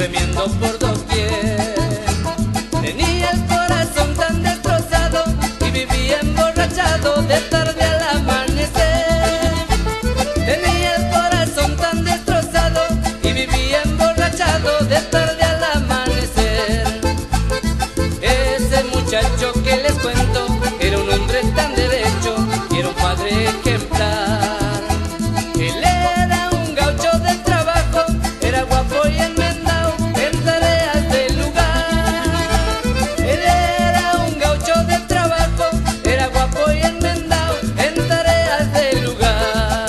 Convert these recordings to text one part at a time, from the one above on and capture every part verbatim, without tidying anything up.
gemiendo por doquier. Tenía el corazón tan destrozado y vivía emborrachado de tarde al amanecer. Tenía el corazón tan destrozado y vivía emborrachado de tarde al amanecer. Ese muchacho que les cuento era un hombre tan derecho y era un padre ejemplar. Él era un gaucho del trabajo, era guapo y enmendado en tareas del lugar. Él era un gaucho del trabajo, era guapo y enmendado en tareas del lugar.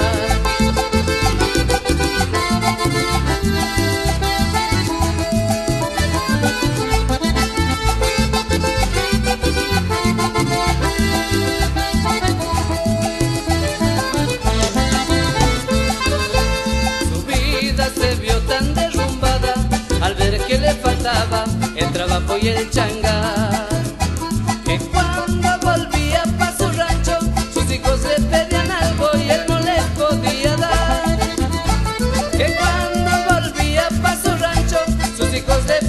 Su vida se vio tan derrumbada al ver que le faltaba el trabajo y el changar, que cuando volvía pa' su rancho sus hijos le pedían algo y él no les podía dar. Que cuando volvía pa' su rancho sus hijos le